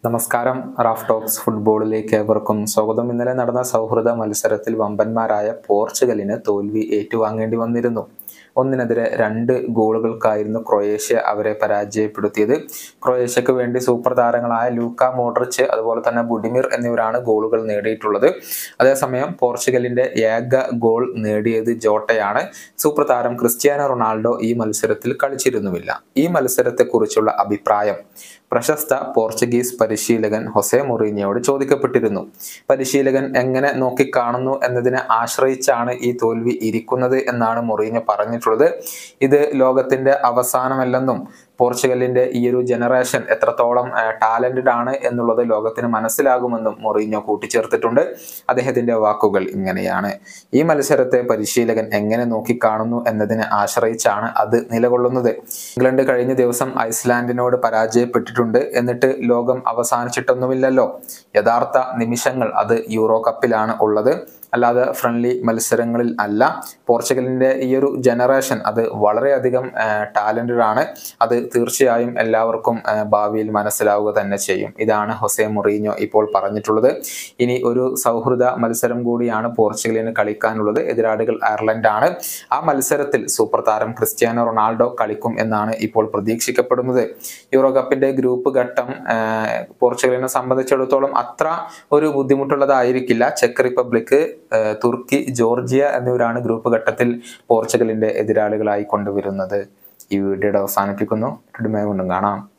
നമസ്കാരം. Raf talks ഫുട്ബോളിലേക്ക് ഏവർക്കും സ്വാഗതം. ഇന്നലെ നടന്ന സൗഹൃദ മത്സരത്തിൽ വമ്പന്മാരായ പോർച്ചുഗലിന് തോൽവി ഏറ്റുവാങ്ങേണ്ടി വന്നിരുന്നു. 1-2 ഗോളുകൾക്കായിരുന്നു ക്രൊയേഷ്യ അവരെ പരാജയപ്പെടുത്തിയത്. ക്രൊയേഷ്യക്ക് വേണ്ടി സൂപ്പർ താരങ്ങളായ ലൂക്ക മോഡ്രിച്ച് അതുപോലെ തന്നെ ബുഡിമിർ എന്നിവരാണ് ഗോളുകൾ നേടിയിട്ടുള്ളത്. അതേസമയം പോർച്ചുഗലിന്റെ ഏക ഗോൾ നേടിയത് ജോട്ടയാണ്. സൂപ്പർ താരം ക്രിസ്ത്യാനോ റൊണാൾഡോ ഈ മത്സരത്തിൽ കളിച്ചിരുന്നുമില്ല. ഈ മത്സരത്തെക്കുറിച്ചുള്ള അഭിപ്രായം പ്രശസ്ത പോർച്ചുഗീസ് പരിശീലകൻ ഹൊസെ മൊറീഞ്ഞോയോട് ചോദിക്കപ്പെട്ടിരുന്നു. പരിശീലകൻ എങ്ങനെ നോക്കിക്കാണുന്നു എന്നതിനെ ആശ്രയിച്ചാണ് ഈ തോൽവി ഇരിക്കുന്നത് എന്നാണ് മൊറീഞ്ഞോ പറഞ്ഞിട്ടുള്ളത്. ഇത് ലോകത്തിന്റെ അവസാനമല്ലെന്നും പോർച്ചുഗലിന്റെ ഈ ഒരു ജനറേഷൻ എത്രത്തോളം ടാലന്റഡ് ആണ് എന്നുള്ളത് ലോകത്തിന് മനസ്സിലാകുമെന്നും മൊറീഞ്ഞോ കൂട്ടിച്ചേർത്തിട്ടുണ്ട്. അദ്ദേഹത്തിന്റെ വാക്കുകൾ ഇങ്ങനെയാണ്: ഈ മത്സരത്തെ പരിശീലകൻ എങ്ങനെ നോക്കിക്കാണുന്നു എന്നതിനെ ആശ്രയിച്ചാണ് അത് നിലകൊള്ളുന്നത്. ഇംഗ്ലണ്ട് കഴിഞ്ഞ ദിവസം ഐസ്ലാൻഡിനോട് പരാജയപ്പെട്ടിട്ടുണ്ട്. എന്നിട്ട് ലോകം അവസാനിച്ചിട്ടൊന്നുമില്ലല്ലോ. യഥാർത്ഥ നിമിഷങ്ങൾ അത് യൂറോ കപ്പിലാണ് ഉള്ളത്, അല്ലാതെ ഫ്രണ്ട്ലി മത്സരങ്ങളിൽ അല്ല. പോർച്ചുഗലിന്റെ ഈ ഒരു ജനറേഷൻ അത് വളരെയധികം ടാലന്റഡ് ആണ്. അത് തീർച്ചയായും എല്ലാവർക്കും ഭാവിയിൽ മനസ്സിലാവുക തന്നെ ചെയ്യും. ഇതാണ് ഹൊസെ മൊറീഞ്ഞോ ഇപ്പോൾ പറഞ്ഞിട്ടുള്ളത്. ഇനി ഒരു സൗഹൃദ മത്സരം കൂടിയാണ് പോർച്ചുഗലിന് കളിക്കാനുള്ളത്. എതിരാളികൾ അയർലൻഡാണ്. ആ മത്സരത്തിൽ സൂപ്പർ താരം ക്രിസ്ത്യാനോ റൊണാൾഡോ കളിക്കും എന്നാണ് ഇപ്പോൾ പ്രതീക്ഷിക്കപ്പെടുന്നത്. യൂറോ കപ്പിന്റെ ഗ്രൂപ്പ് ഘട്ടം പോർച്ചുഗലിനെ സംബന്ധിച്ചിടത്തോളം അത്ര ഒരു ബുദ്ധിമുട്ടുള്ളതായിരിക്കില്ല. ചെക്ക് റിപ്പബ്ലിക്, തുർക്കി, ജോർജിയ എന്നിവരാണ് ഗ്രൂപ്പ് ഘട്ടത്തിൽ പോർച്ചുഗലിന്റെ എതിരാളികളായി കൊണ്ടുവരുന്നത്. ഈ വീഡിയോയുടെ അവസാനിപ്പിക്കുന്നു. വീണ്ടും കാണാം.